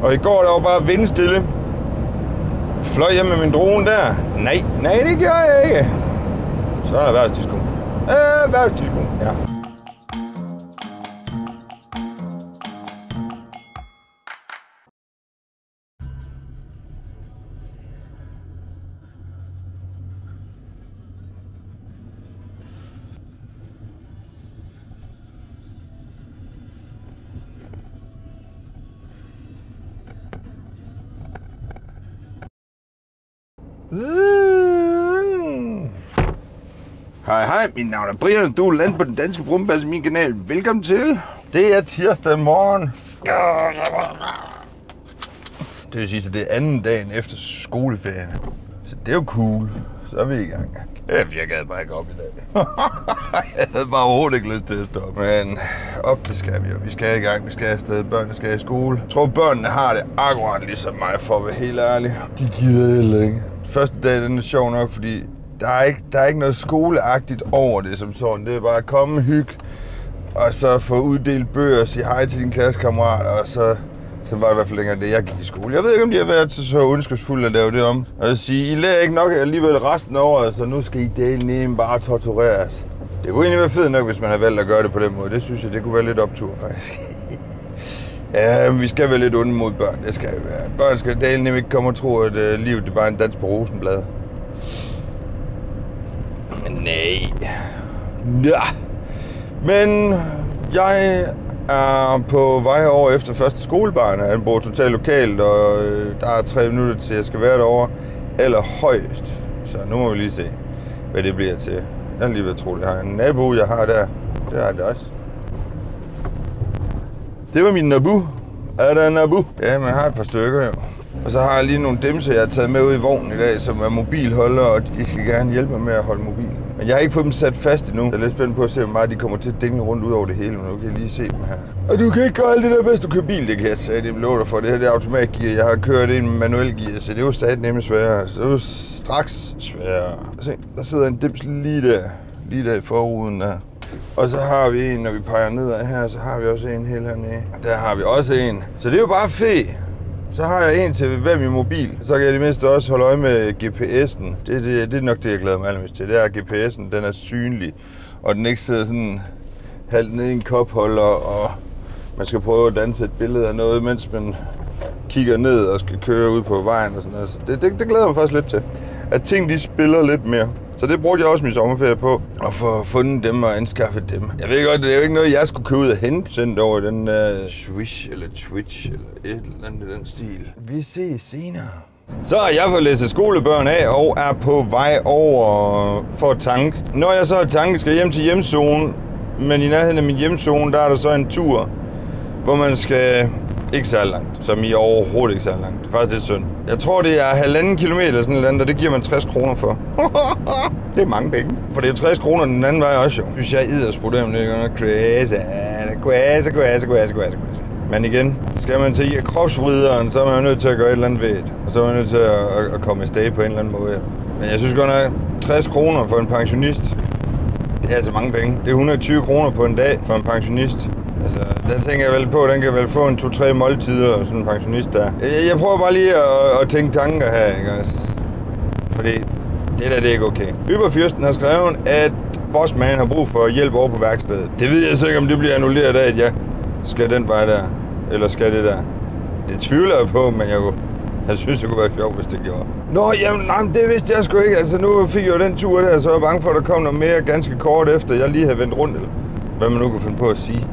Og i går der var bare vindstille. Fløj jeg med min drone der? Nej, det gjorde jeg ikke. Så er der erhvervsdisko. Erhvervsdisko, ja. Hej, mit navn er Brian, du er landet på den danske brumbasse, min kanal. Velkommen til. Det er tirsdag morgen. Det vil sige, at det er anden dagen efter skoleferien. Så det er jo cool. Så er vi i gang. Kæft, jeg gad bare ikke op i dag. Jeg havde bare overhovedet ikke lyst til at stoppe. Men op, det skal vi jo. Vi skal i gang, vi skal afsted. Børnene skal i skole. Jeg tror, børnene har det akkurat ligesom mig, for at være helt ærlig. De gider heller ikke. Første dag, den er sjov nok, fordi der er ikke noget skoleagtigt over det som sådan. Det er bare at komme, hygge, og så få uddelt bøger og sige hej til dine klassekammerater, og så var det i hvert fald længere det, jeg gik i skole. Jeg ved ikke, om de har været så ondskabsfulde at lave det om. Og jeg sige, I lærer ikke nok alligevel resten af året, så nu skal I dele ned bare tortureres. Det kunne egentlig være fedt nok, hvis man havde valgt at gøre det på den måde. Det synes jeg, det kunne være lidt optur faktisk. Ja, vi skal være lidt onde mod børn. Det skal jo være. Børn skal dele nemlig ikke komme og tro, at livet det er bare en dans på rosenblad. Nej. Ja. Men jeg er på vej over efter første skolebarn. Han bor totalt lokalt, og der er 3 minutter til, jeg skal være derovre. Eller højst. Så nu må vi lige se, hvad det bliver til. Jeg er lige ved at tro, det har en nabo, jeg har der. Det har det også. Det var min nabu. Er der en nabu? Ja, man har et par stykker jo. Og så har jeg lige nogle dimser, jeg har taget med ud i vognen i dag, som er mobilholder, og de skal gerne hjælpe mig med at holde mobil. Men jeg har ikke fået dem sat fast endnu. Jeg er lidt spændt på at se, hvor meget de kommer til at dingle rundt ud over det hele, men nu kan jeg lige se dem her. Og du kan ikke gøre alt det der, hvis du kører bil, det kan jeg sige, det låter for. Det her det er automatgear, jeg har kørt ind med manuel gear, så det er jo stadig nemlig sværere. Så det er jo straks sværere. Se, der sidder en dims lige der i forruden der. Og så har vi en, når vi peger nedad her, så har vi også en helt hernede. Der har vi også en. Så det er jo bare fedt. Så har jeg en til hver min mobil. Så kan jeg det mindste også holde øje med GPS'en. Det er nok det, jeg glæder mig allermest til. Det er, at GPS'en den er synlig. Og den ikke sidder sådan halvt nede i en kopholder, og man skal prøve at danse et billede af noget, mens man kigger ned og skal køre ud på vejen og sådan noget. Så det glæder mig faktisk lidt til. At ting de spiller lidt mere. Så det brugte jeg også min sommerferie på, at få fundet dem og anskaffet dem. Jeg ved godt, det er jo ikke noget, jeg skulle købe ud og hente, sendt over den Swish eller Twitch eller et eller andet i den stil. Vi ses senere. Så har jeg fået læsset skolebørn af og er på vej over for at tanke. Når jeg så har tanket, skal hjem til hjemzone, men i nærheden af min hjemzone, der er der så en tur, hvor man skal ikke så langt, som i overhovedet ikke så langt. Det er faktisk lidt synd. Jeg tror, det er 1,5 kilometer sådan et land, og det giver man 60 kroner for. Det er mange penge. For det er 60 kroner den anden vej også jo. Synes jeg edderspurgte om det er crazy. Men igen, skal man til kropsvrideren, så er man nødt til at gøre et eller andet ved det. Og så er man nødt til at komme i stag på en eller anden måde. Men jeg synes godt nok, 60 kroner for en pensionist, det er altså mange penge. Det er 120 kroner på en dag for en pensionist. Altså, den tænker jeg vel på, den kan vel få en 2-3 måltider, sådan en pensionist der. Jeg prøver bare lige at tænke tanker her, ikke også? Fordi det der, det er ikke okay. Yberfyrsten har skrevet, at Bossman har brug for hjælp over på værkstedet. Det ved jeg så ikke, om det bliver annulleret af, at jeg skal den vej der, eller skal det der. Det tvivler jeg på, men jeg synes, det kunne være sjovt, hvis det gjorde. Nå, jamen, nej, det vidste jeg sgu ikke. Altså, nu fik jeg jo den tur der, så var jeg bange for, at der kom noget mere ganske kort efter, jeg lige havde vendt rundt, eller hvad man nu kunne finde på at sige.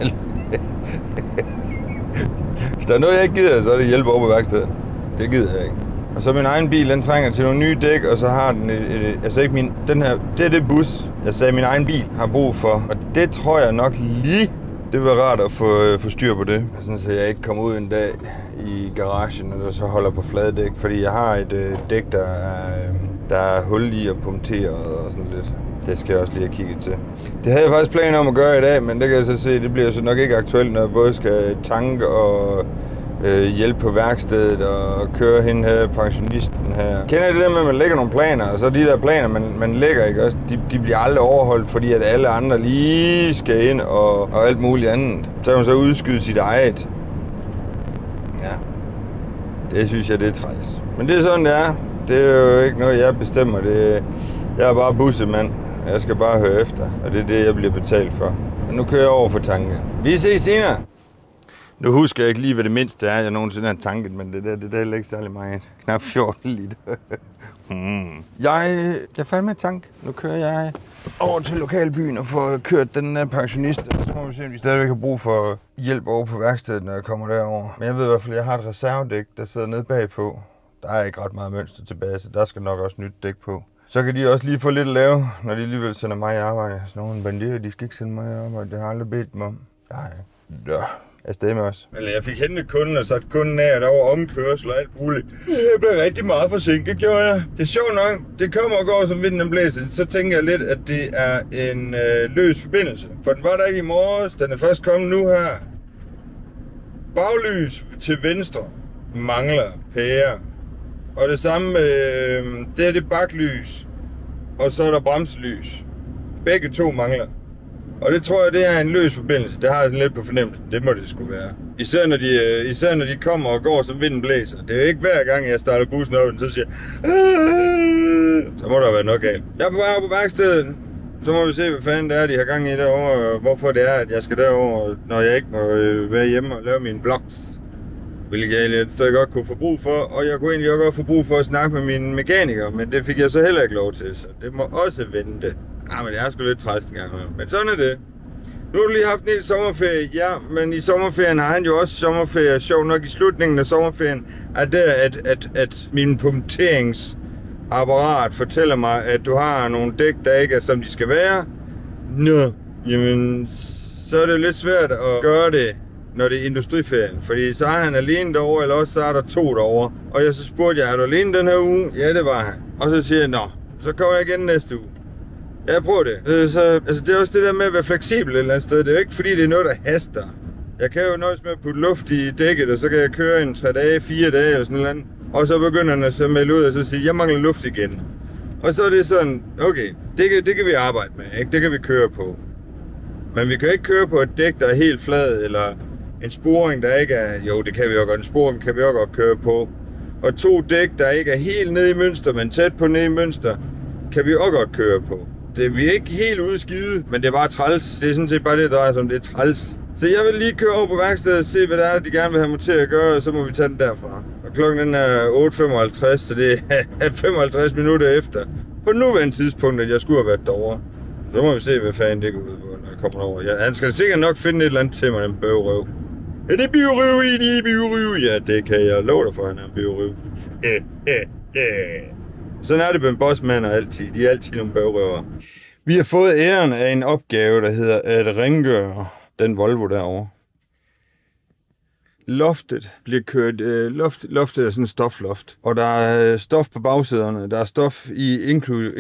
Hvis der er noget, jeg ikke gider, så er det hjælp over på værkstedet. Det gider jeg ikke. Og så min egen bil, den trænger til nogle nye dæk, og så har den altså ikke min, den her, det er det bus, jeg sagde, min egen bil har brug for. Og det tror jeg nok lige, det var rart at få styr på det. Sådan, så jeg ikke kommer ud en dag i garagen, og så holder på fladedæk, fordi jeg har et dæk, der er hul i og punkteret og sådan lidt. Det skal jeg også lige have kigget til. Det havde jeg faktisk planer om at gøre i dag, men det kan jeg så se, det bliver så nok ikke aktuelt, når jeg både skal tanke og hjælpe på værkstedet og køre hende her, pensionisten her. Kender I det der med, at man lægger nogle planer, og så de der planer, man lægger, ikke også? De bliver aldrig overholdt, fordi at alle andre lige skal ind og alt muligt andet. Så kan man så udskyde sit eget. Ja. Det synes jeg, det er træls. Men det er sådan, det er. Det er jo ikke noget, jeg bestemmer. Jeg er bare bussemand. Jeg skal bare høre efter, og det er det, jeg bliver betalt for. Men nu kører jeg over for tanken. Vi ses senere! Nu husker jeg ikke lige, hvad det mindste er, jeg nogensinde har tanket, men det der er ikke særlig meget. Knap 14 liter. Jeg er færdig med tank. Nu kører jeg over til lokalbyen og får kørt den pensionist. Så må vi se, om de stadigvæk har brug for hjælp over på værkstedet, når jeg kommer derover. Men jeg ved i hvert fald, at jeg har et reservedæk, der sidder nede bagpå. Der er ikke ret meget mønster tilbage, så der skal nok også nyt dæk på. Så kan de også lige få lidt at lave, når de alligevel sender mig i arbejde. Sådan nogle banditter, de skal ikke sende mig i arbejde. Det har jeg aldrig bedt dem om. Nej. Ja. Afsted med os. Eller jeg fik hentet kunden og sat kunden af, og der var omkørsel og alt muligt. Jeg blev rigtig meget forsinket, gjorde jeg. Det er sjovt nok. Det kommer og går, som vinden blæser. Så tænker jeg lidt, at det er en løs forbindelse. For den var der ikke i morges. Den er først kommet nu her. Baglys til venstre mangler pære. Og det samme, det er det baklys. Og så er der bremselys. Begge to mangler. Og det tror jeg, det er en løs forbindelse. Det har jeg sådan lidt på fornemmelsen. Det må det sgu være. Især når de kommer og går, som vinden blæser. Det er jo ikke hver gang, jeg starter bussen op, og så siger så må der være noget galt. Jeg er på vej på værkstedet. Så må vi se, hvad fanden det er, de har gang i derovre. Og hvorfor det er, at jeg skal derover, når jeg ikke må være hjemme og lave mine vlogs. Hvilket jeg egentlig godt kunne få brug for. Og jeg kunne egentlig også godt få brug for at snakke med mine mekanikere. Men det fik jeg så heller ikke lov til. Så det må også vente. Ja, men det er sgu lidt træst en gang. Men sådan er det. Nu har du lige haft en hel sommerferie. Ja, men i sommerferien har han jo også sommerferie. Sjov nok i slutningen af sommerferien er det, at min punkteringsapparat fortæller mig, at du har nogle dæk, der ikke er som de skal være. Nå, jamen, så er det lidt svært at gøre det, når det er industriferie. Fordi så er han alene derovre, eller også så er der 2 derovre. Og jeg så spurgte jeg, er du alene den her uge? Ja, det var han. Og så siger jeg, nå, så kommer jeg igen næste uge. Jeg prøver det. Det er også det der med at være fleksibel et eller andet sted. Det er jo ikke fordi, det er noget, der haster. Jeg kan jo nøjes med at putte luft i dækket, og så kan jeg køre en 3 dage, 4 dage eller sådan noget. Og så begynder han at så melde ud og så sige, jeg mangler luft igen. Og så er det sådan, okay, det kan vi arbejde med, ikke? Det kan vi køre på. Men vi kan ikke køre på et dæk, der er helt flad, eller en sporing, der ikke er... Jo, det kan vi jo godt. En sporing kan vi også godt køre på. Og 2 dæk, der ikke er helt nede i mønster, men tæt på nede i mønster, kan vi også godt køre på. Vi er ikke helt ude skide, men det er bare træls. Det er sådan set bare det, der drejer sig om. Det er træls. Så jeg vil lige køre over på værkstedet og se, hvad det er, de gerne vil have mig til at gøre, og så må vi tage den derfra. Og klokken den er 8.55, så det er 55 minutter efter. På nuværende tidspunkt, at jeg skulle have været derovre. Så må vi se, hvad fanden det går ud på, når jeg kommer over. Ja, han skal sikkert nok finde et eller andet til mig, den bøvrøv. Er det bøvrøv i de bøvrøv? Ja, det kan jeg love dig for, han er en bøvrøv. Sådan er det med en bossmander altid. De er altid nogle bøvrøver. Vi har fået æren af en opgave, der hedder at rengøre den Volvo derovre. Loftet bliver kørt... Loftet er sådan et stofloft. Og der er stof på bagsæderne. Der er stof i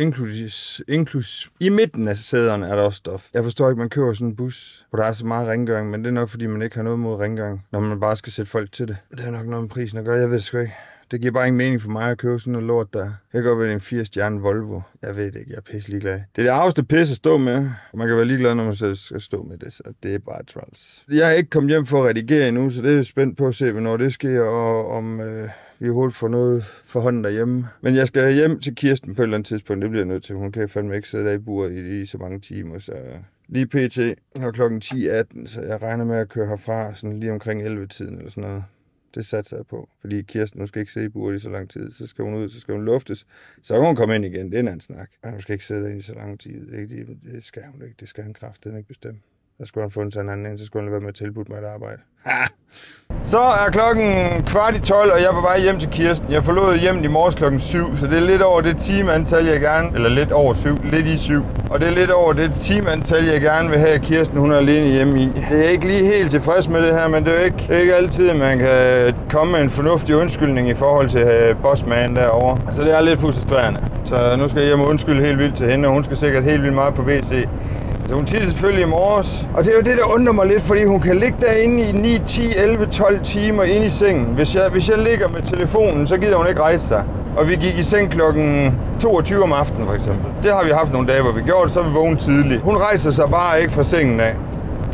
i midten af sæderne er der også stof. Jeg forstår ikke, man kører sådan en bus, hvor der er så meget rengøring, men det er nok, fordi man ikke har noget mod rengøring, når man bare skal sætte folk til det. Det er nok noget med prisen at gøre, jeg ved sgu ikke. Det giver bare ingen mening for mig at købe sådan noget lort der. Jeg kan godt være en 4-stjerne Volvo. Jeg ved det ikke, jeg er pisse ligeglad. Det er det arveste pisse at stå med. Og man kan være ligeglad, når man selv skal stå med det, så det er bare træls. Jeg er ikke kommet hjem for at redigere endnu, så det er spændt på at se, hvornår det sker, og om vi hurtigt får noget for hånden derhjemme. Men jeg skal hjem til Kirsten på et eller andet tidspunkt. Det bliver jeg nødt til. Hun kan fandme ikke sidde der i buret i så mange timer, så... Lige pt. Når klokken 10.18, så jeg regner med at køre herfra sådan lige omkring 11-tiden eller sådan noget. Det satser jeg på, fordi Kirsten, hun skal ikke sidde i buret i så lang tid. Så skal hun ud, så skal hun luftes. Så kan hun komme ind igen, det er en anden snak. Hun skal ikke sidde der i så lang tid. Det skal hun ikke. Det skal han kraftedeme ikke bestemme. Så skulle han få en sådan anden ind, så skulle han være med at tilbudt mig et arbejde. Ha! Så er klokken 11:15, og jeg er på vej hjem til Kirsten. Jeg forlod hjem i morges klokken 7, så det er lidt over det timeantal, jeg gerne... Eller lidt over 7, lidt i 7. Og det er lidt over det timeantal, jeg gerne vil have, Kirsten hun er alene hjemme i. Det er ikke lige helt tilfreds med det her, men det er ikke altid, at man kan komme med en fornuftig undskyldning i forhold til bossman derovre. Så det er lidt frustrerende. Så nu skal jeg hjem og undskylde helt vildt til hende, og hun skal sikkert helt vildt meget på WC. Så hun tisser selvfølgelig i morges, og det er jo det, der undrer mig lidt, fordi hun kan ligge derinde i 9, 10, 11, 12 timer inde i sengen. Hvis jeg ligger med telefonen, så gider hun ikke rejse sig. Og vi gik i seng klokken 22 om aftenen for eksempel. Det har vi haft nogle dage, hvor vi gjorde det, så er vi vågnet tidligt. Hun rejser sig bare ikke fra sengen af.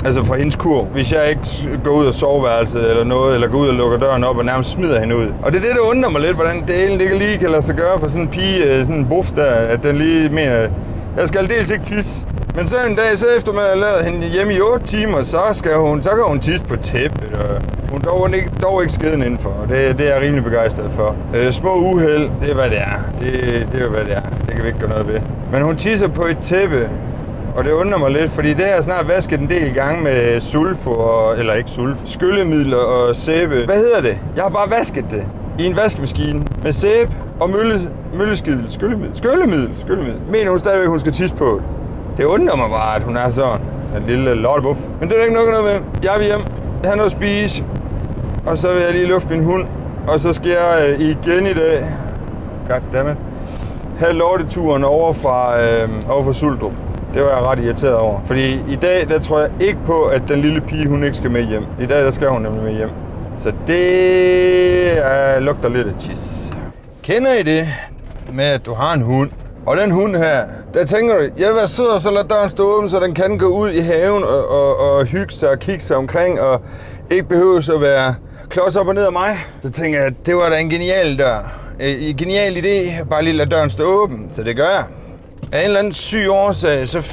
Altså fra hendes kurv. Hvis jeg ikke går ud af soveværelset eller noget, eller går ud og lukker døren op og nærmest smider hende ud. Og det er det, der undrer mig lidt, hvordan delen ikke lige kan lade sig gøre for sådan en pige, sådan en buff der, at den lige mener, jeg skal aldeles ikke tisse. Men så en dag, så efter man har lavet hende hjemme i 8 timer, så kan hun tisse på tæppet, og hun dog ikke skeden indenfor. Det er jeg rimelig begejstret for. Små uheld, det er hvad det er. Det er hvad det er. Det kan vi ikke gøre noget ved. Men hun tisser på et tæppe, og det undrer mig lidt, fordi det har jeg snart vasket en del gange med skyllemiddel og sæbe. Hvad hedder det? Jeg har bare vasket det i en vaskemaskine med sæbe og skyllemiddel. Mener hun stadigvæk, hun skal tisse på. Det undrer mig bare, at hun er sådan en lille lortebuff. Men det er der ikke noget med. Jeg vil hjem, have noget at spise, og så vil jeg lige lufte min hund. Og så skal jeg igen i dag, goddammit, have lorteturen over fra Suldrup. Det var jeg ret irriteret over. Fordi i dag, der tror jeg ikke på, at den lille pige, hun ikke skal med hjem. I dag, der skal hun nemlig med hjem. Så det lugter lidt af tis. Kender I det med, at du har en hund? Og den hund her, der tænker du, jeg vil være sød og så lade døren stå åben, så den kan gå ud i haven og hygge sig og kigge sig omkring, og ikke behøver at være klods op og ned af mig. Så tænker jeg, at det var da en genial dør. En genial idé, bare lige lade døren stå åben, så det gør jeg. Af en eller anden syg årsag, så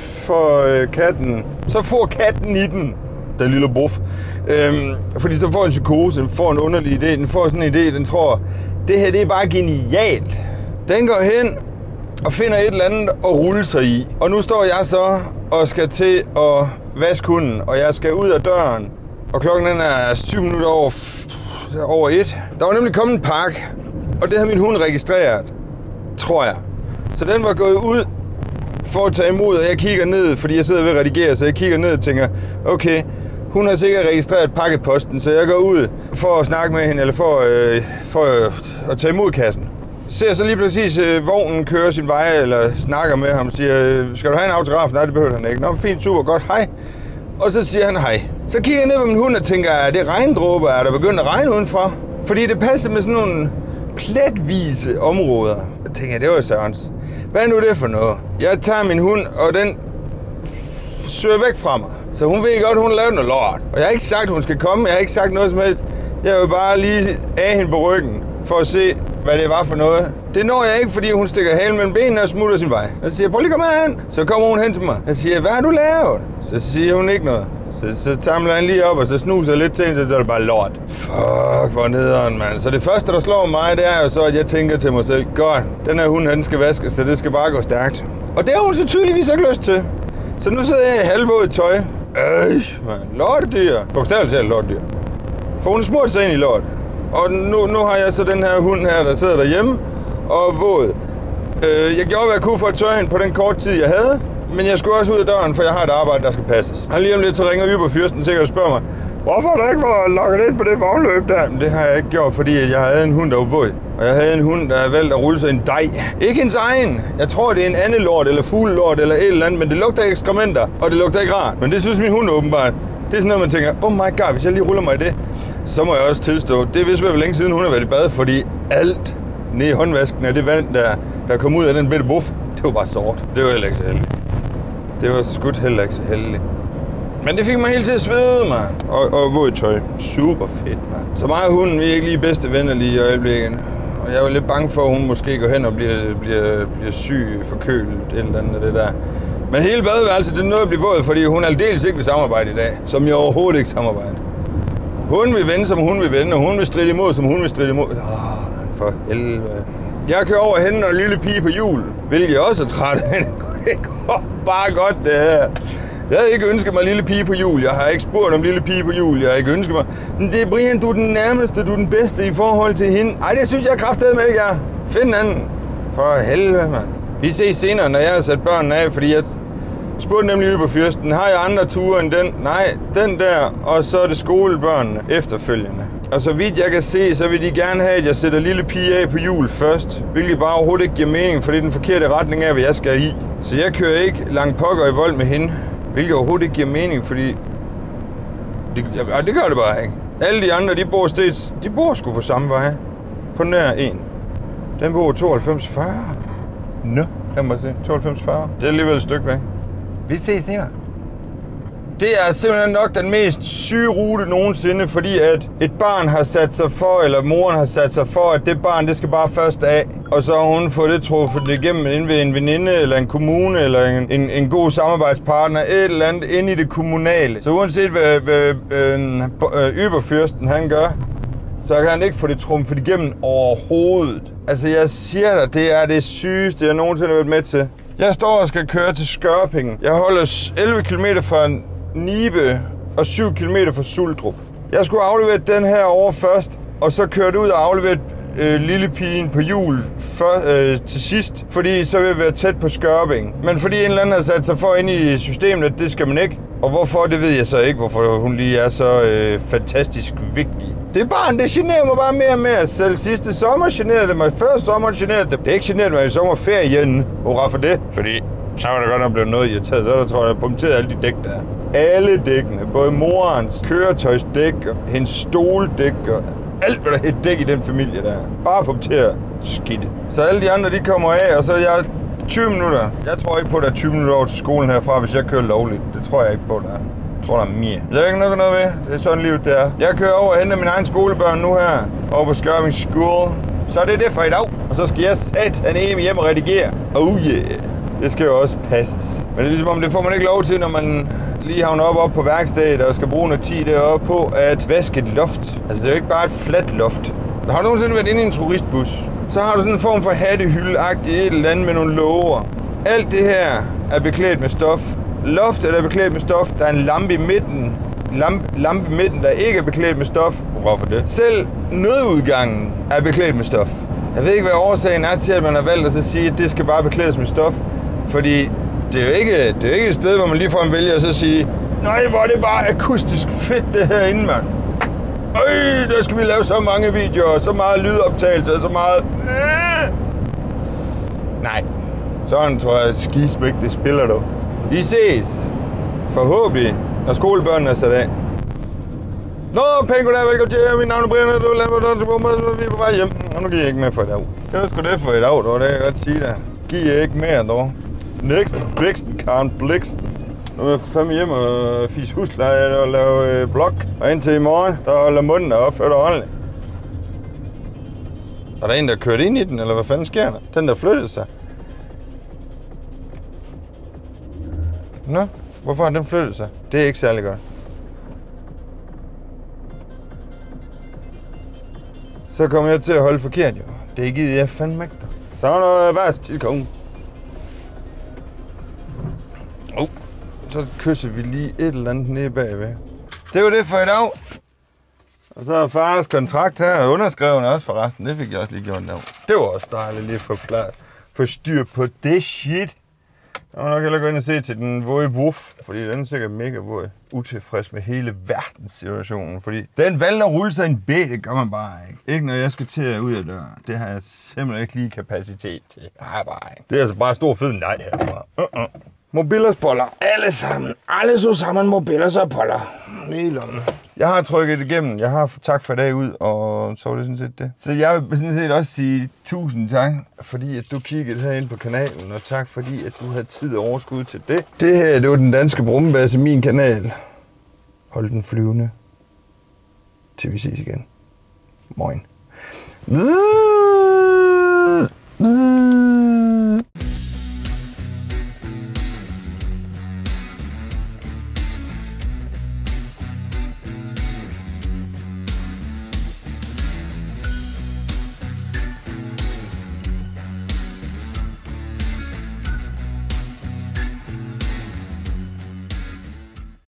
får katten i den lille buff. Fordi så får en psykose, den får en underlig idé, den får sådan en idé, den tror, det her det er bare genialt. Den går hen og finder et eller andet at rulle sig i. Og nu står jeg så og skal til at vaske hunden, og jeg skal ud af døren. Og klokken den er 7 minutter over 1. Der var nemlig kommet en pakke, og det havde min hund registreret, tror jeg. Så den var gået ud for at tage imod, og jeg kigger ned, fordi jeg sidder ved at redigere, så jeg kigger ned og tænker, okay, hun har sikkert registreret pakkeposten, så jeg går ud for at snakke med hende, eller for at tage imod kassen. Ser så lige præcis vognen køre sin vej, eller snakker med ham, siger, skal du have en autograf? Nej, det behøver han ikke. Nå, fint, super, godt, hej. Og så siger han hej. Så kigger jeg ned på min hund og tænker, er det regndråber? Er der begyndt at regne udenfor? Fordi det passer med sådan nogle pletvise områder. Jeg tænker, det var sørens. Hvad er nu det for noget? Jeg tager min hund, og den søger væk fra mig. Så hun ved godt, hun har lavet noget lort. Og jeg har ikke sagt, hun skal komme. Jeg har ikke sagt noget som helst. Jeg vil bare lige af hende på ryggen, for at se, hvad det var for noget. Det når jeg ikke, fordi hun stikker halen mellem benene og smutter sin vej. Jeg siger, prøv lige at komme herhen. Så kommer hun hen til mig. Jeg siger, hvad har du lavet? Så siger hun ikke noget. Så tamler han lige op, og så snuser lidt til hende, så er det bare lort. Fuck, hvor nederen, mand. Så det første, der slår mig, det er jo så, at jeg tænker til mig selv, godt, den her hund, den skal vaskes, så det skal bare gå stærkt. Og det har hun så tydeligvis ikke lyst til. Så nu sidder jeg i halvvådet tøj. Man, lortedyr. Bogstaveligt talt lortedyr. For hun er smurt sig ind i lort. Og nu har jeg så den her hund her, der sidder derhjemme og våd. Jeg gjorde, hvad jeg kunne for at tørre hende på den kort tid, jeg havde. Men jeg skulle også ud af døren, for jeg har et arbejde, der skal passes. Han lige om lidt, så ringer Yberfyrsten sikkert og spørger mig, hvorfor har du ikke været lukket ind på det vognløb der? Men det har jeg ikke gjort, fordi jeg havde en hund, der var våd. Og jeg havde en hund, der valgt at rulle sig en dej. Ikke hendes egen. Jeg tror, det er en anden lort eller fuglelort eller et eller andet, men det lugter ikke ekskrementer, og det lugter ikke rart. Men det synes min hund åbenbart. Det er sådan noget, man tænker, oh my god, hvis jeg lige ruller mig i det, så må jeg også tilstå. Det vidste jeg vel længe siden, hun har været i bad, fordi alt nede i håndvasken af det vand, der kom ud af den bitte buff, det var bare sort. Det var heller ikke så heldigt. Det var skudt heller ikke så heldigt. Men det fik mig helt til at svede, mand. Og våd tøj. Super fedt, mand. Så mig og hunden, vi er ikke lige bedste venner lige i øjeblikket. Og jeg var lidt bange for, at hun måske går hen og bliver syg, forkølet, et eller andet af det der. Men hele badeværelset, det er noget at blive våd, fordi hun aldeles ikke vil samarbejde i dag. Som jeg overhovedet ikke samarbejde. Hun vil vende, som hun vil vende, og hun vil stride imod, som hun vil stride imod. For helvede. Jeg kører over hende og en lille pige på hjul, hvilket jeg også er træt af. Det går bare godt, det her. Jeg havde ikke ønsket mig en lille pige på hjul. Jeg har ikke spurgt om lille pige på hjul. Jeg har ikke ønsket mig. Men det er Brian, du er den nærmeste, du er den bedste i forhold til hende. Ej, det synes jeg kraftedeme ikke, jeg. Find en anden. For helvede, mand. Vi ses senere, når jeg har sat børnene af, fordi jeg spurgte nemlig Yberfyrsten, har jeg andre ture end den? Nej, den der, og så er det skolebørnene efterfølgende. Og så vidt jeg kan se, så vil de gerne have, at jeg sætter lille pige af på hjul først. Hvilket bare overhovedet ikke giver mening, for det er den forkerte retning af, hvad jeg skal i. Så jeg kører ikke langt pokker i vold med hende. Hvilket overhovedet ikke giver mening, fordi det gør det bare ikke. Alle de andre, de bor sgu på samme vej. På nær en. Den bor 9240. Nå, kan man se. 9240. Det er alligevel et stykke væk. Vi ses senere. Det er simpelthen nok den mest syge rute nogensinde, fordi at et barn har sat sig for, eller moren har sat sig for, at det barn, det skal bare først af. Og så har hun fået det truffet igennem inde ved en veninde, eller en kommune, eller en god samarbejdspartner, et eller andet inde i det kommunale. Så uanset hvad Überfyrsten han gør, så kan han ikke få det trumfet igennem overhovedet. Altså jeg siger dig, det er det sygeste, jeg nogensinde har været med til. Jeg står og skal køre til Skørping. Jeg holder 11 km fra Nibe og 7 km fra Suldrup. Jeg skulle aflevere den her over først, og så kørte ud og aflevere lille pigen på hjul til sidst, fordi så vil jeg være tæt på Skørping. Men fordi en eller anden har sat sig for ind i systemet, at det skal man ikke. Og hvorfor, det ved jeg så ikke, hvorfor hun lige er så fantastisk vigtig. Det barn, det generer mig bare mere og mere. Selv sidste sommer generede det mig, før sommeren generede det. Det er ikke generede mig i sommerferien. Hurra for det, fordi så var der godt nok blevet noget irriteret. Så der tror jeg, punkteret alle de dæk, der er. Alle dækkene, både morens køretøjsdæk, og hendes stoldæk, og alt, hvad der hedder dæk i den familie der. Bare punkteret skidt. Så alle de andre, de kommer af, og så jeg 20 minutter. Jeg tror ikke på, at der er 20 minutter over til skolen herfra, hvis jeg kører lovligt. Det tror jeg ikke på, der er. Jeg tror, der er mere. Det er ikke noget ved. Det er sådan livet, det er. Jeg kører over og henter mine egne skolebørn nu her. Over på Skørping School. Så er det for i dag. Og så skal jeg satan hjem og redigere. Oh yeah. Det skal jo også passes. Men det er ligesom om, det får man ikke lov til, når man lige havner op på værkstedet og skal bruge noget tid deroppe på at vaske et loft. Altså, det er jo ikke bare et fladt loft. Har du nogensinde været inde i en turistbus? Så har du sådan en form for hattehylde-agtigt et eller andet med nogle låger. Alt det her er beklædt med stof. Loftet er beklædt med stof. Der er en lampe i midten. Lampe i midten, der ikke er beklædt med stof. Hvorfor det? Selv nødudgangen er beklædt med stof. Jeg ved ikke, hvad årsagen er til, at man har valgt at så sige, at det skal bare beklædes med stof. Fordi det er jo ikke et sted, hvor man lige får en vælger og så sige, nej, hvor er det bare akustisk fedt det herinde, mand. Der skal vi lave så mange videoer, så meget lydoptagelse, så meget... Nej, sådan tror jeg skismæk, det spiller du. Vi ses, forhåbentlig, når skolebørnene er sat af. Nå, pænt goddag, velkommen til. Mit navn er Brian, og du er landbrugsdanser, vi er på vej hjem. Og nu giver jeg ikke mere for i dag. Det var sgu det for i dag, dog. Det kan jeg godt sige dig. Giver jeg ikke mere, dog. Next, Bliksen, Karen Bliksen. Nu er jeg fandme hjem og fise husleje og lave vlog. Og indtil i morgen, der holder munden og opfører ordentligt. Er der en, der kørt ind i den, eller hvad fanden sker der? Den, der flyttede sig. Nå, hvorfor har den flyttet sig? Det er ikke særlig godt. Så kommer jeg til at holde forkert, jo. Det gider jeg fandme ikke. Så er der værst til kongen. Så kysser vi lige et eller andet nede bagved. Det var det for i dag. Og så er fars kontrakt her underskrevet også forresten. Det fik jeg også lige gjort der. Det var også dejligt lige at få styr på det shit. Jeg må nok hellere gå ind og se til den våde Wuff, fordi den er sikkert mega våd. Utilfreds med hele verdenssituationen, fordi den valgte at rulle sig en bed, det gør man bare ikke. Ikke når jeg skal til ud af døren. Det har jeg simpelthen ikke lige kapacitet til. Nej, bare ikke. Det er altså bare stor fed nej herfra. Mobilers boller. Alle sammen. Alle så sammen mobilers og boller. Jeg har trykket igennem. Jeg har tak for i dag ud, og så var det sådan set det. Så jeg vil sådan set også sige tusind tak, fordi at du kiggede herinde på kanalen, og tak fordi at du havde tid og overskud til det. Det her, det var den danske brummebasse, min kanal. Hold den flyvende. Til vi ses igen. Moin.